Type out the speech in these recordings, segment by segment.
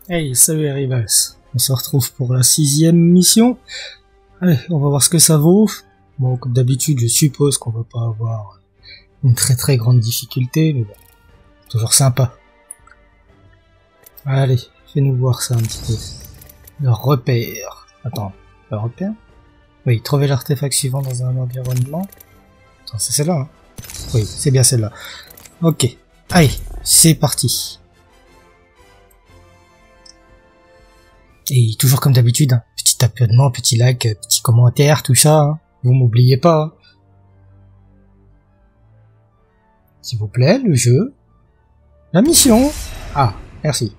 Hey, salut les rivals. On se retrouve pour la 6e mission. Allez, on va voir ce que ça vaut. Bon, comme d'habitude, je suppose qu'on va pas avoir une très grande difficulté, mais bon, toujours sympa. Allez, fais-nous voir ça un petit peu. Le repère. Attends, le repère? Oui, trouver l'artefact suivant dans un environnement. Attends, c'est celle-là, hein? Oui, c'est bien celle-là. Ok, allez, c'est parti. Et toujours comme d'habitude, hein, petit abonnement, petit like, petit commentaire, tout ça, hein. Vous m'oubliez pas. Hein. S'il vous plaît, le jeu. La mission. Ah, merci.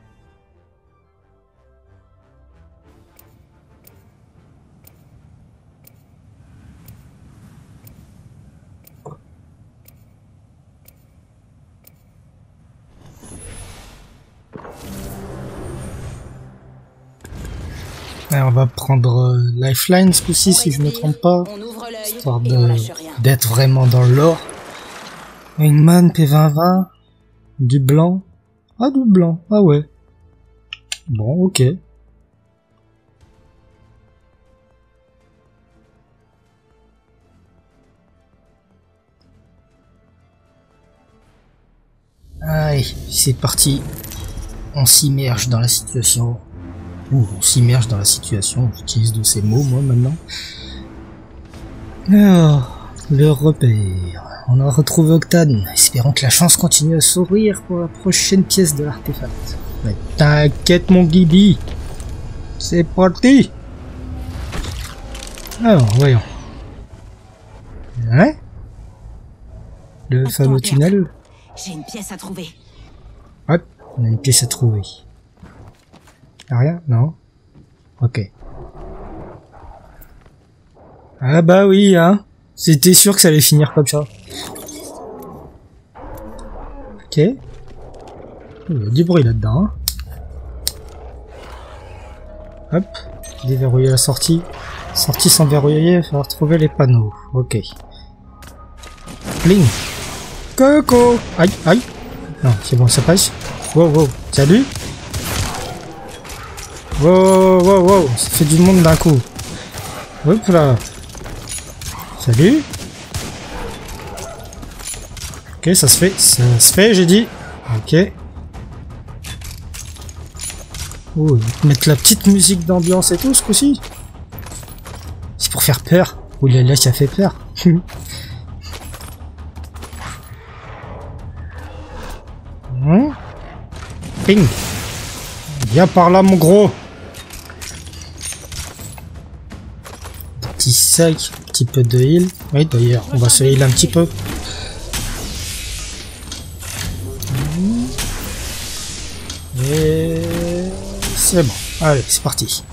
Alors, on va prendre Lifeline ce coup-ci, si je me trompe pas, histoire d'être vraiment dans le lore. Wingman, P2020, du blanc. Ah, du blanc, ah ouais. Bon, ok. Allez, c'est parti. On s'immerge dans la situation. On s'immerge dans la situation, j'utilise de ces mots moi maintenant. Alors, le repère. On a retrouvé Octane, espérons que la chance continue à sourire pour la prochaine pièce de l'artefact. Mais t'inquiète mon Guibi, c'est parti. Alors, voyons. Ouais. Le fameux tunnel. J'ai une pièce à trouver. Hop, on a une pièce à trouver. Y'a rien? Non? Ok. Ah bah oui, hein. C'était sûr que ça allait finir comme ça. Ok. Il y a du bruit là-dedans. Hein. Hop. Déverrouiller la sortie. Sortie sans verrouiller, il va falloir trouver les panneaux. Ok. Bling. Coco. Aïe, aïe. Non, c'est bon, ça passe. Wow, wow. Salut. Wow, ça fait du monde d'un coup. Hop là. Salut. Ok, ça se fait, j'ai dit. Ok. Oh, mettre la petite musique d'ambiance et tout ce coup-ci. C'est pour faire peur. Ouh là là, ça fait peur. Ping. Viens par là, mon gros. Petit sac, un petit peu de heal. Oui, d'ailleurs, on va se heal un petit peu. Et c'est bon. Allez, c'est parti.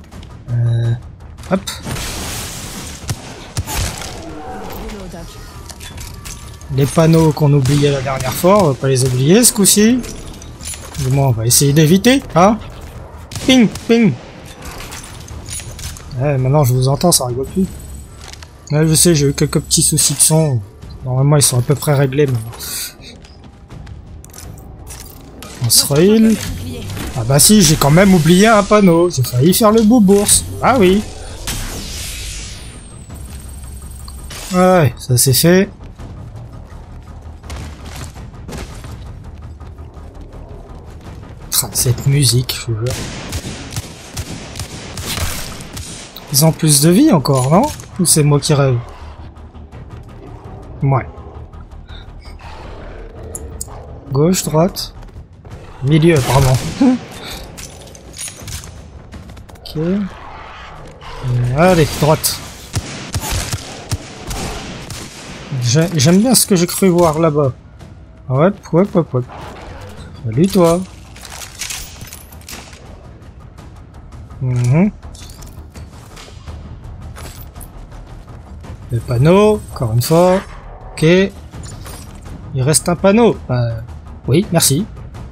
Hop. Les panneaux qu'on oubliait la dernière fois, on va pas les oublier ce coup-ci. Du moins, on va essayer d'éviter, hein. Ping, ping. Ouais, maintenant je vous entends, ça rigole plus. Ouais, je sais, j'ai eu quelques petits soucis de son. Normalement, ils sont à peu près réglés maintenant. On se heal. Ah bah si, j'ai quand même oublié un panneau. J'ai failli faire le boubours. Ah oui. Ouais, ça c'est fait. Cette musique, je veux. Ils ont plus de vie encore, non? Ou c'est moi qui rêve? Ouais. Gauche, droite. Milieu, pardon. Ok. Allez, droite. J'aime bien ce que j'ai cru voir là-bas. Hop. Salut toi. Le panneau, encore une fois. Ok. Il reste un panneau. Oui, merci.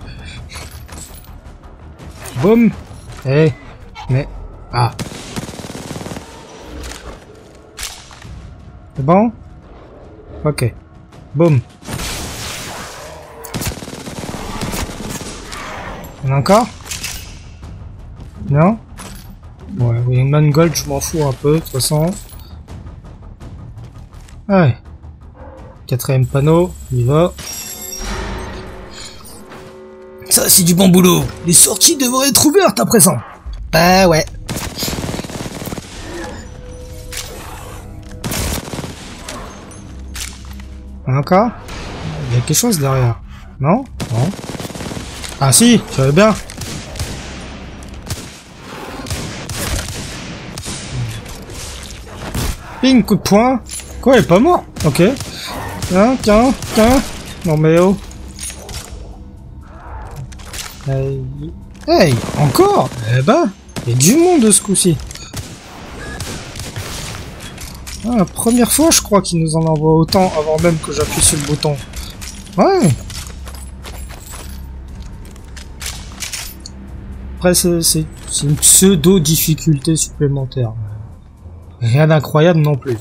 Boum. Eh. Mais. Ah. C'est bon? Ok. Boum. Il y en a encore? Non? Ouais, Wingman Gold, je m'en fous un peu, de toute façon. Ouais. 4ème panneau, on y va. Ça, c'est du bon boulot. Les sorties devraient être ouvertes à présent. Bah ouais. Encore? Il y a quelque chose derrière. Non? Non. Ah si, tu vas bien. Ping, coup de poing. Quoi, elle est pas mort? Ok. Tiens, tiens, tiens. Non mais oh. Hey, encore? Eh ben, il y a du monde de ce coup-ci. Ah, la première fois, je crois qu'il nous en envoie autant avant même que j'appuie sur le bouton. Ouais. Après, c'est une pseudo-difficulté supplémentaire. Rien d'incroyable non plus.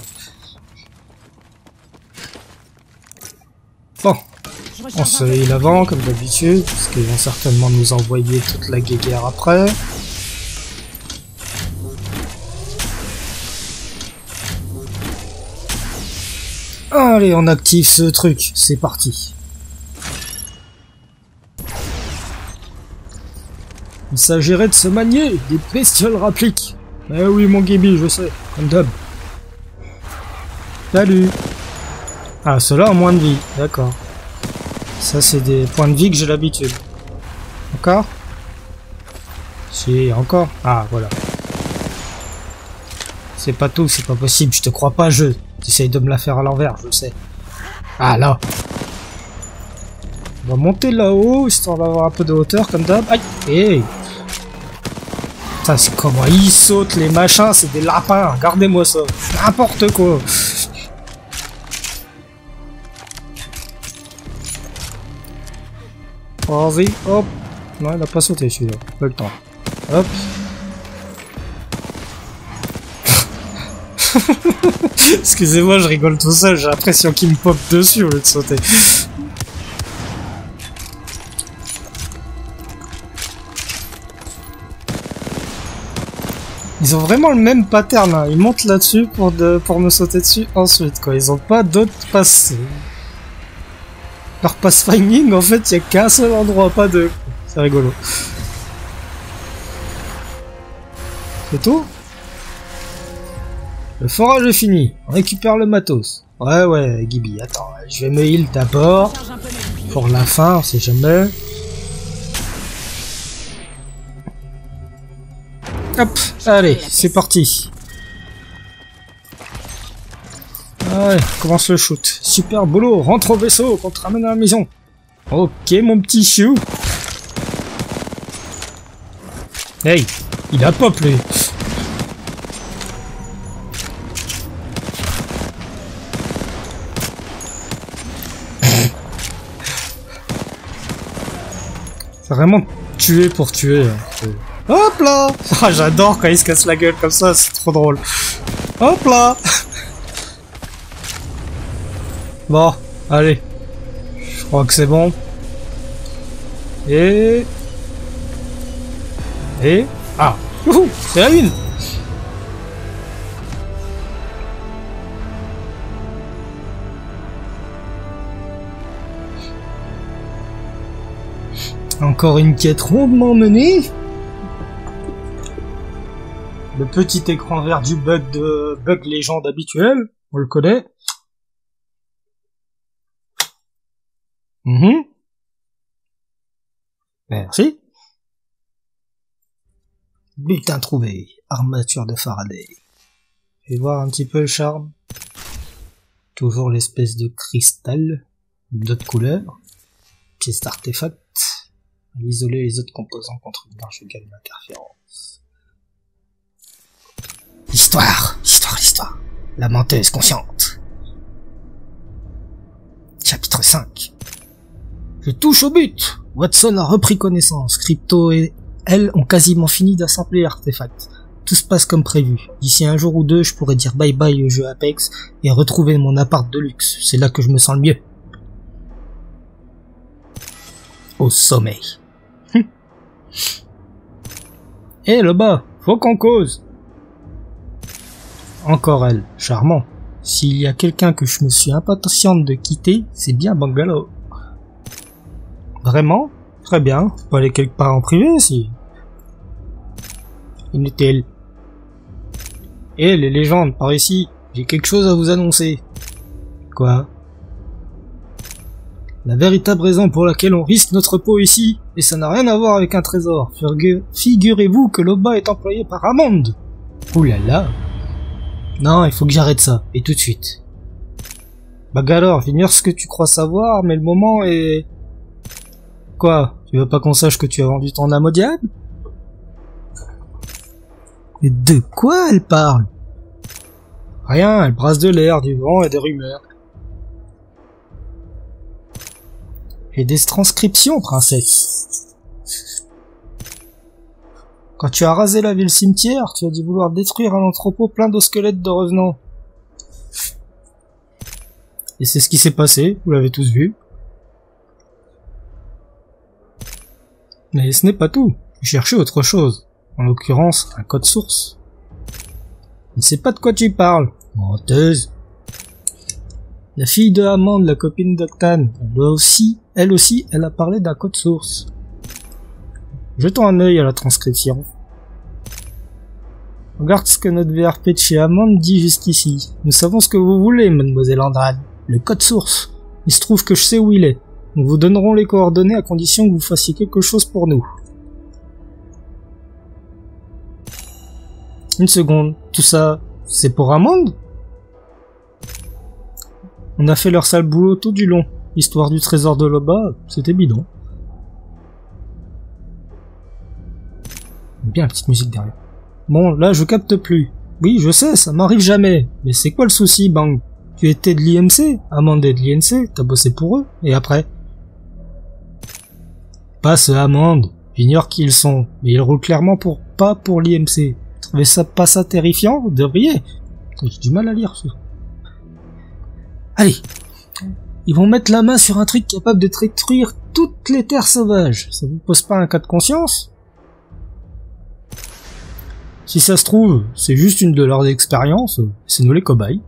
Bon, on se heal avant, comme d'habitude, parce qu'ils vont certainement nous envoyer toute la guéguerre après. Allez, on active ce truc, c'est parti. Il s'agirait de se manier des bestioles rappliques. Eh oui, mon Gibi, je sais, comme d'hab. Salut. Ah, ceux-là ont moins de vie, d'accord. Ça, c'est des points de vie que j'ai l'habitude. Encore? Si, encore? Ah, voilà. C'est pas tout, c'est pas possible, je te crois pas, jeu. T'essayes de me la faire à l'envers, je sais. Ah, là. On va monter là-haut, histoire d'avoir un peu de hauteur, comme d'hab. Aïe! Hey! Putain, c'est comment ils sautent, les machins, c'est des lapins, regardez-moi ça. N'importe quoi. Vas-y, hop. Non, il a pas sauté celui-là, pas le temps. Hop. Excusez-moi, je rigole tout seul, j'ai l'impression qu'il me pop dessus au lieu de sauter. Ils ont vraiment le même pattern, hein. Ils montent là-dessus pour me sauter dessus ensuite, quoi. Ils ont pas d'autres passes. Leur pathfinding, en fait, il y a qu'un seul endroit, pas deux. C'est rigolo. C'est tout? Le forage est fini. On récupère le matos. Ouais, Gibi, attends. Je vais me heal d'abord. Pour la fin, on sait jamais. Hop, allez, c'est parti. Ouais, commence le shoot. Super boulot, rentre au vaisseau qu'on te ramène à la maison. Ok, mon petit chou. Hey, il a pop, lui. C'est vraiment tuer pour tuer. Hop là. Ah, j'adore quand il se casse la gueule comme ça, c'est trop drôle. Hop là. Bon, allez. Je crois que c'est bon. Et... Ah, youhou, c'est la une. Encore une quête rondement menée. Le petit écran vert du bug légende habituel, on le connaît. Merci. Butin trouvé, armature de Faraday. Je vais voir un petit peu le charme. Toujours l'espèce de cristal d'autres couleurs. Pièce d'artefact. Isoler les autres composants contre une large gamme d'interférences. L'histoire. La menteuse consciente. Chapitre 5. Je touche au but. Watson a repris connaissance. Crypto et elle ont quasiment fini d'assembler l'artefact. Tout se passe comme prévu. D'ici un jour ou deux, je pourrais dire bye bye au jeu Apex et retrouver mon appart de luxe. C'est là que je me sens le mieux. Au sommeil. Hé, là-bas, faut qu'on cause. Encore elle, charmant. S'il y a quelqu'un que je me suis impatiente de quitter, c'est bien Bangalore. Vraiment? Très bien, faut aller quelque part en privé, si... Inutile. Hé, les légendes, par ici, j'ai quelque chose à vous annoncer. Quoi? La véritable raison pour laquelle on risque notre peau ici, et ça n'a rien à voir avec un trésor. Figurez-vous que Loba est employé par Hammond. Ouh là là. Non, il faut que j'arrête ça, et tout de suite. Bangalore, j'ignore ce que tu crois savoir, mais le moment est... Quoi? Tu veux pas qu'on sache que tu as vendu ton âme au diable? Mais de quoi elle parle? Rien, elle brasse de l'air, du vent et des rumeurs. Et des transcriptions, princesse. Quand tu as rasé la ville cimetière, tu as dit vouloir détruire un entrepôt plein de squelettes de revenants. Et c'est ce qui s'est passé, vous l'avez tous vu. Mais ce n'est pas tout. J'ai cherché autre chose. En l'occurrence, un code source. Je ne sais pas de quoi tu parles. Menteuse. La fille de Hammond, la copine d'Octane, elle aussi, elle a parlé d'un code source. Jetons un œil à la transcription. Regarde ce que notre VRP de chez Hammond dit jusqu'ici. Nous savons ce que vous voulez, mademoiselle Andrade. Le code source. Il se trouve que je sais où il est. Nous vous donnerons les coordonnées à condition que vous fassiez quelque chose pour nous. Une seconde. Tout ça, c'est pour Hammond? On a fait leur sale boulot tout du long. L'histoire du trésor de Loba, c'était bidon. Bien la petite musique derrière. Bon, là je capte plus. Oui, je sais, ça m'arrive jamais. Mais c'est quoi le souci, Bang? Tu étais de l'IMC? Hammond est de l'INC, t'as bossé pour eux, et après? Pas ce Hammond. J'ignore qui ils sont, mais ils roulent clairement pas pour l'IMC. Vous trouvez ça pas ça terrifiant? Vous devriez. J'ai du mal à lire ça. Allez. Ils vont mettre la main sur un truc capable de détruire toutes les terres sauvages. Ça vous pose pas un cas de conscience? Si ça se trouve, c'est juste une de leurs expériences, c'est nous les cobayes.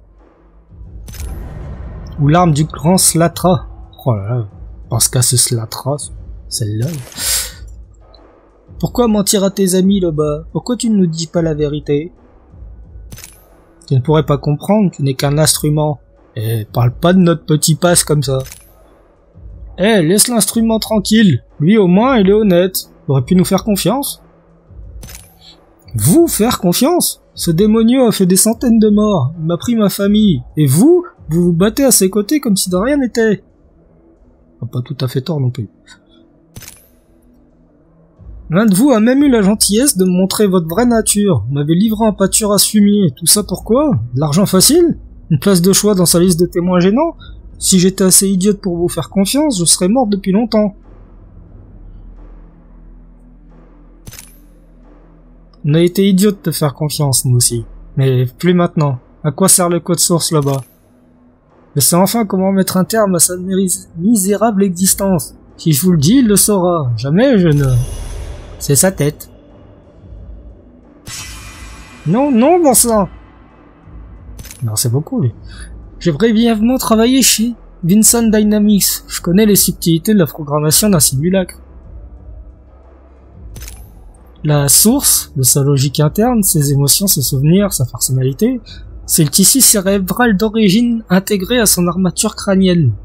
Ou l'arme du grand Slatra. Oh là là, pense qu'à ce Slatra, celle-là. Pourquoi mentir à tes amis là-bas? Pourquoi tu ne nous dis pas la vérité? Tu ne pourrais pas comprendre, tu n'es qu'un instrument. Eh, parle pas de notre petit passe comme ça. Eh, laisse l'instrument tranquille. Lui au moins, il est honnête. Il aurait pu nous faire confiance. Vous faire confiance? Ce démonio a fait des centaines de morts. Il m'a pris ma famille. Et vous vous battez à ses côtés comme si de rien n'était. Pas tout à fait tort non plus. L'un de vous a même eu la gentillesse de me montrer votre vraie nature. Vous m'avez livré un pâture à ce fumier. Tout ça pourquoi? De l'argent facile? Une place de choix dans sa liste de témoins gênants? Si j'étais assez idiote pour vous faire confiance, je serais morte depuis longtemps. On a été idiots de te faire confiance, nous aussi. Mais plus maintenant. À quoi sert le code source là-bas? Je sais enfin comment mettre un terme à sa misérable existence. Si je vous le dis, il le saura. Jamais je ne... C'est sa tête. Non, non, bon sang. Non, c'est beaucoup, lui. J'ai brièvement travaillé chez Vincent Dynamics. Je connais les subtilités de la programmation d'un simulacre. La source de sa logique interne, ses émotions, ses souvenirs, sa personnalité, c'est le tissu cérébral d'origine intégré à son armature crânienne.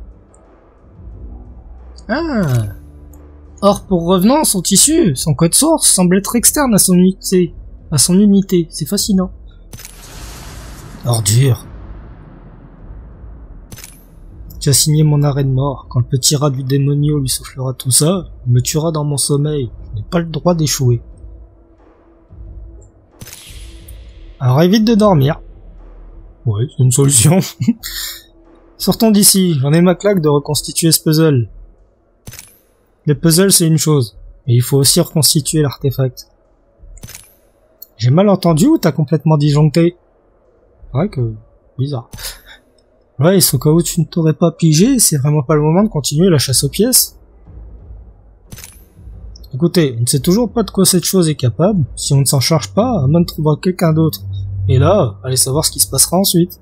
Ah. Or, pour revenant, son tissu, son code source, semble être externe à son unité. C'est fascinant. Ordure. Tu as signé mon arrêt de mort. Quand le petit rat du démonio lui soufflera tout ça, il me tuera dans mon sommeil. Je n'ai pas le droit d'échouer. Alors évite de dormir. Ouais, c'est une solution. Sortons d'ici, j'en ai ma claque de reconstituer ce puzzle. Le puzzle c'est une chose, mais il faut aussi reconstituer l'artefact. J'ai mal entendu ou t'as complètement disjoncté? C'est vrai que... bizarre. Ouais, au cas où tu ne t'aurais pas pigé, c'est vraiment pas le moment de continuer la chasse aux pièces. Écoutez, on ne sait toujours pas de quoi cette chose est capable. Si on ne s'en charge pas, Hammond trouvera quelqu'un d'autre. Et là, allez savoir ce qui se passera ensuite.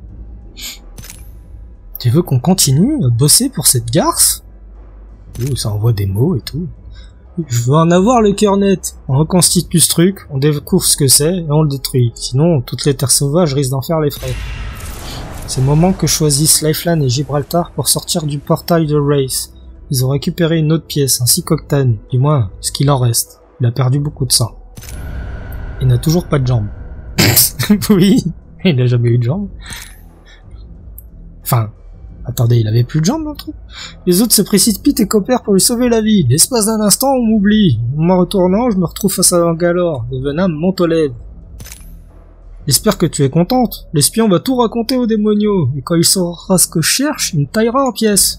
Tu veux qu'on continue à bosser pour cette garce? Ouh, ça envoie des mots et tout. Je veux en avoir le cœur net. On reconstitue ce truc, on découvre ce que c'est et on le détruit. Sinon, toutes les terres sauvages risquent d'en faire les frais. C'est le moment que choisissent Lifeline et Gibraltar pour sortir du portail de Wraith. Ils ont récupéré une autre pièce, ainsi qu'Octane. Du moins, ce qu'il en reste. Il a perdu beaucoup de sang. Il n'a toujours pas de jambes. Oui, il n'a jamais eu de jambes. Enfin... Attendez, il avait plus de jambes dans le truc? Les autres se précipitent et coopèrent pour lui sauver la vie. L'espace d'un instant, on m'oublie. En m'en retournant, je me retrouve face à Bangalore. Le venin me monte aux lèvres. J'espère que tu es contente. L'espion va tout raconter aux démoniaux. Et quand il saura ce que je cherche, il me taillera en pièces.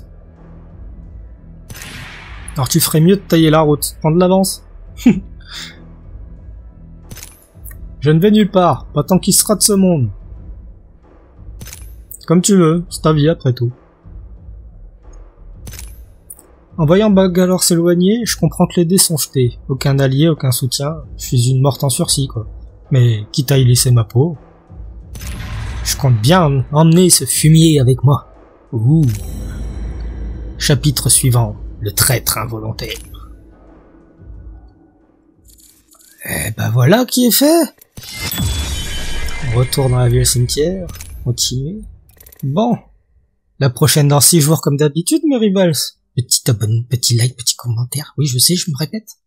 Alors tu ferais mieux de tailler la route. Prendre l'avance. Je ne vais nulle part. Pas tant qu'il sera de ce monde. Comme tu veux, c'est ta vie après tout. En voyant Bangalore s'éloigner, je comprends que les dés sont jetés. Aucun allié, aucun soutien. Je suis une morte en sursis, quoi. Mais quitte à y laisser ma peau, je compte bien emmener ce fumier avec moi. Ouh. Chapitre suivant. Le traître involontaire. Eh ben voilà qui est fait. On retourne dans la ville cimetière. Continuer. Bon, la prochaine dans 6 jours comme d'habitude, mes rivals. Petit abonnement, petit like, petit commentaire. Oui, je sais, je me répète.